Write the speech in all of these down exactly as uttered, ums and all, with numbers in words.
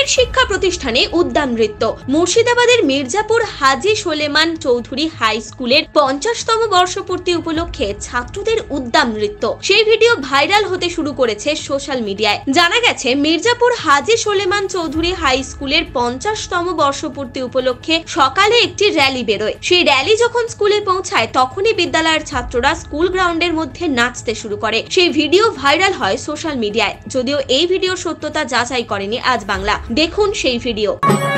শিক্ষা প্রতিষ্ঠানে উদ্যান নৃত্য। মুর্শিদাবাদের মির্জাপুর হাজী সোলেমান চৌধুরী হাই স্কুলের পঞ্চাশতম বর্ষপূর্তি উপলক্ষে ছাত্রদের উদ্যান নৃত্য, সেই ভিডিও ভাইরাল হতে শুরু করেছে সোশ্যাল মিডিয়ায়। জানা গেছে, মির্জাপুর হাজী সোলেমান চৌধুরী হাই স্কুলের পঞ্চাশতম বর্ষপূর্তি উপলক্ষে সকালে একটি র্যালি বেরোয়। সেই র্যালি যখন স্কুলে পৌঁছায় তখনই বিদ্যালয়ের ছাত্ররা স্কুল গ্রাউন্ডের মধ্যে নাচতে শুরু করে। সেই ভিডিও ভাইরাল হয় সোশ্যাল মিডিয়ায়। যদিও এই ভিডিওর সত্যতা যাচাই করেনি আজ বাংলা। দেখুন সেই ভিডিও।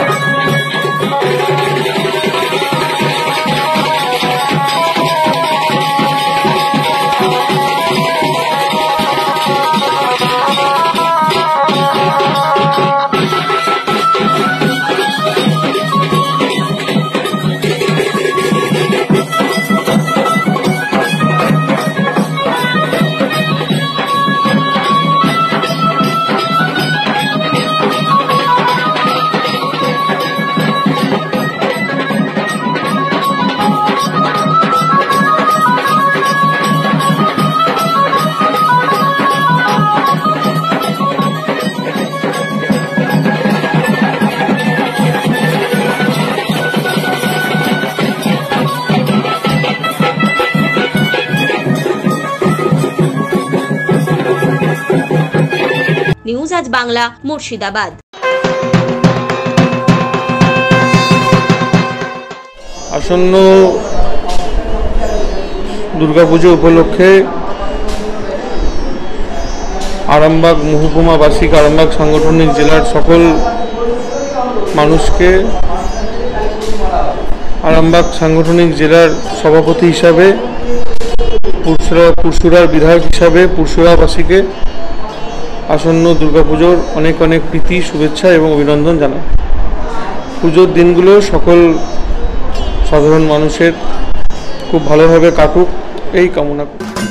নিউজ আজ বাংলা, মুর্শিদাবাদ। আসন্ন দুর্গাপুজো উপলক্ষে আরামবাগ মহকুমাবাসীকে, আরামবাগ সাংগঠনিক জেলার সকল মানুষকে আরামবাগ সাংগঠনিক জেলার সভাপতি হিসাবে, পুরসুরা পুরসুরার বিধায়ক হিসাবে পুরসুরাবাসীকে আসন্ন দুর্গাপুজোর অনেক অনেক প্রীতি, শুভেচ্ছা এবং অভিনন্দন জানাই। পুজোর দিনগুলো সকল সাধারণ মানুষের খুব ভালোভাবে কাটুক এই কামনা করি।